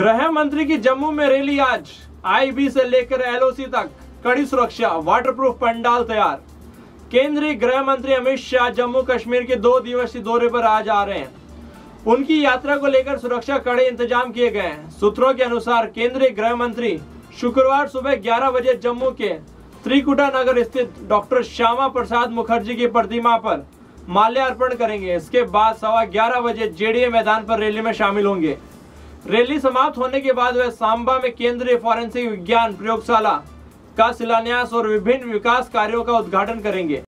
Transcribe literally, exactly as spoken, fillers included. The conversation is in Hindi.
गृह मंत्री की जम्मू में रैली आज, आईबी से लेकर एलओसी तक कड़ी सुरक्षा, वाटरप्रूफ पंडाल तैयार। केंद्रीय गृह मंत्री अमित शाह जम्मू कश्मीर के दो दिवसीय दौरे पर आज आ रहे हैं। उनकी यात्रा को लेकर सुरक्षा कड़े इंतजाम किए गए हैं। सूत्रों के अनुसार केंद्रीय गृह मंत्री शुक्रवार सुबह ग्यारह बजे जम्मू के त्रिकुटा नगर स्थित डॉक्टर श्यामा प्रसाद मुखर्जी की प्रतिमा पर माल्यार्पण करेंगे। इसके बाद सवा ग्यारह बजे जेडीए मैदान पर रैली में शामिल होंगे। रैली समाप्त होने के बाद वे सांबा में केंद्रीय फॉरेंसिक विज्ञान प्रयोगशाला का शिलान्यास और विभिन्न विकास कार्यों का उद्घाटन करेंगे।